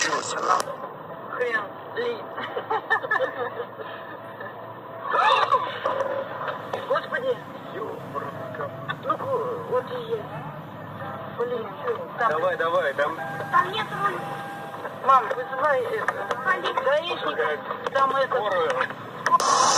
случилось? Хрен. Ли. Господи. Ну-ка, вот и есть. Блин, что? Давай, там... Там нет руля. Мам, вызывай это. Гаишника. Там это... Скорую.